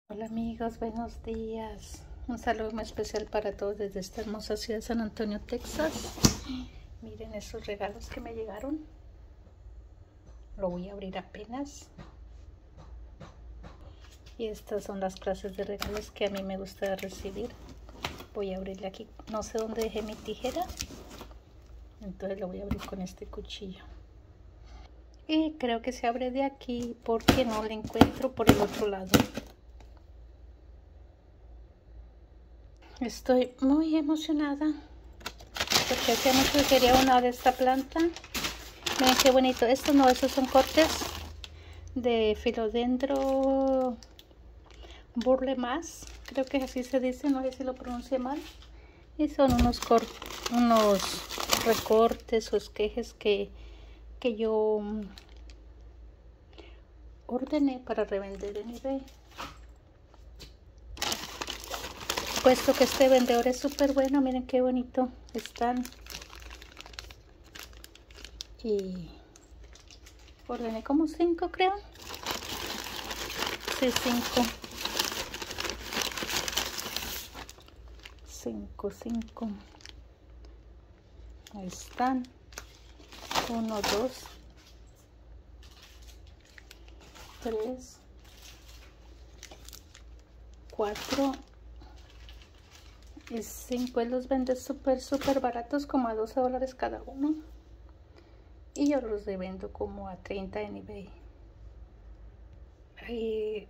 Hola amigos, buenos días. Un saludo muy especial para todos desde esta hermosa ciudad de San Antonio, Texas. Miren esos regalos que me llegaron. Lo voy a abrir apenas. Y estas son las clases de regalos que a mí me gusta recibir. Voy a abrirle aquí. No sé dónde dejé mi tijera. Entonces lo voy a abrir con este cuchillo. Y creo que se abre de aquí porque no lo encuentro por el otro lado. Estoy muy emocionada porque hace mucho que quería una de esta planta. Miren qué bonito. Estos no, esos son cortes de Philodendron Burle Más. Creo que así se dice, no sé si lo pronuncie mal. Y son unos recortes o esquejes que yo ordené para revender en eBay. Puesto que este vendedor es súper bueno, miren qué bonito están. Y ordené como 5, creo. Sí, 5. Ahí están. 1, 2, 3, 4 y 5. Él los vende súper baratos, como a $12 cada uno. Y yo los revendo como a 30 en eBay. Ahí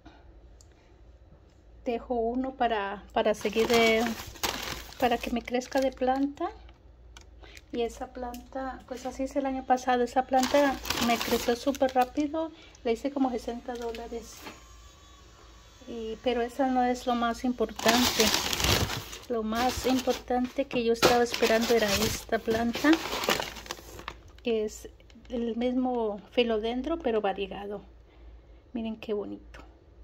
dejo uno para seguir para que me crezca de planta. Y esa planta, pues así es el año pasado. Esa planta me creció súper rápido. Le hice como $60. Pero esa no es lo más importante. Lo más importante que yo estaba esperando era esta planta, que es el mismo Philodendron pero variegado. Miren qué bonito.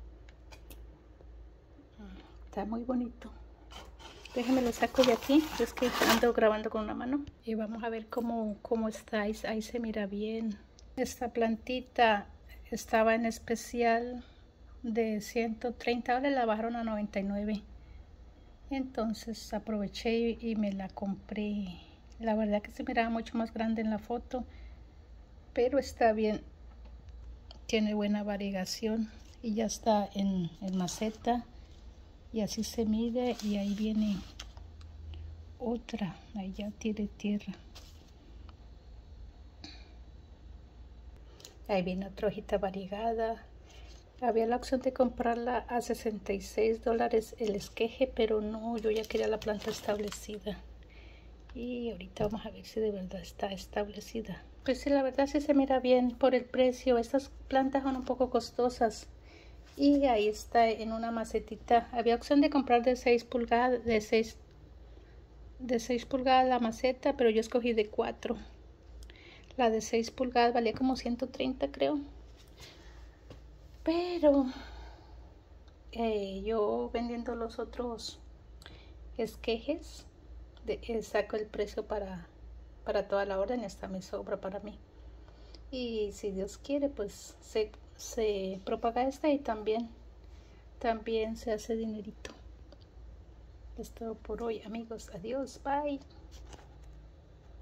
Está muy bonito. Déjenme lo saco de aquí, es que ando grabando con una mano. Y vamos a ver cómo está. Ahí se mira bien. Esta plantita estaba en especial de $130, la bajaron a 99. Entonces aproveché y me la compré. La verdad que se miraba mucho más grande en la foto, pero está bien. Tiene buena variegación y ya está en maceta. Y así se mide, y ahí viene otra, ahí ya tiene tierra. Ahí viene otra hojita variegada. Había la opción de comprarla a $66 el esqueje, pero no, yo ya quería la planta establecida. Y ahorita vamos a ver si de verdad está establecida. Pues sí, la verdad sí se mira bien por el precio. Estas plantas son un poco costosas. Y ahí está en una macetita. Había opción de comprar de 6 pulgadas, de 6 pulgadas la maceta, pero yo escogí de 4. La de 6 pulgadas valía como 130, creo. Pero yo vendiendo los otros esquejes, saco el precio para toda la orden, hasta me sobra para mí. Y si Dios quiere, pues se propaga esta y también se hace dinerito. Es todo por hoy, amigos. Adiós, bye.